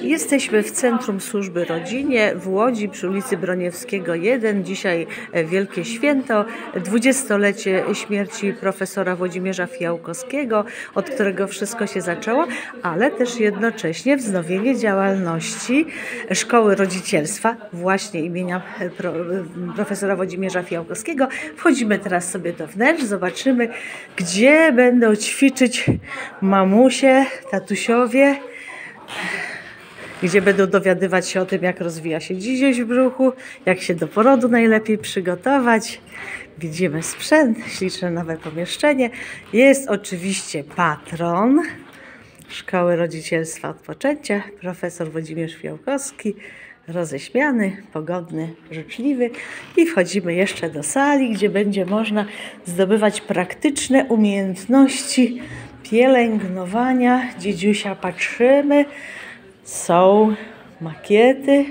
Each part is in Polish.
Jesteśmy w Centrum Służby Rodzinie w Łodzi przy ulicy Broniewskiego 1. Dzisiaj wielkie święto, 20-lecie śmierci profesora Włodzimierza Fijałkowskiego, od którego wszystko się zaczęło, ale też jednocześnie wznowienie działalności Szkoły Rodzicielstwa właśnie imienia profesora Włodzimierza Fijałkowskiego. Wchodzimy teraz sobie do wnętrz, zobaczymy, gdzie będą ćwiczyć mamusie, tatusiowie, gdzie będą dowiadywać się o tym, jak rozwija się dzidziuś w brzuchu, jak się do porodu najlepiej przygotować. Widzimy sprzęt, śliczne nowe pomieszczenie. Jest oczywiście patron Szkoły Rodzicielstwa od Poczęcia, profesor Włodzimierz Fijałkowski, roześmiany, pogodny, życzliwy. I wchodzimy jeszcze do sali, gdzie będzie można zdobywać praktyczne umiejętności pielęgnowania dzidziusia. Patrzymy, są makiety.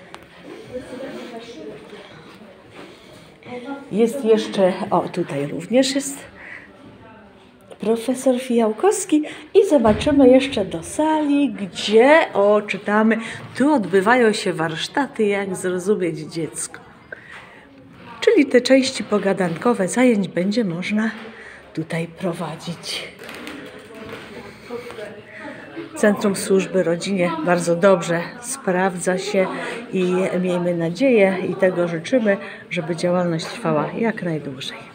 Jest jeszcze, o tutaj również jest profesor Fijałkowski i zobaczymy jeszcze do sali, gdzie, czytamy, tu odbywają się warsztaty, jak zrozumieć dziecko. Czyli te części pogadankowe zajęć będzie można tutaj prowadzić. Centrum Służby Rodzinie bardzo dobrze sprawdza się i miejmy nadzieję i tego życzymy, żeby działalność trwała jak najdłużej.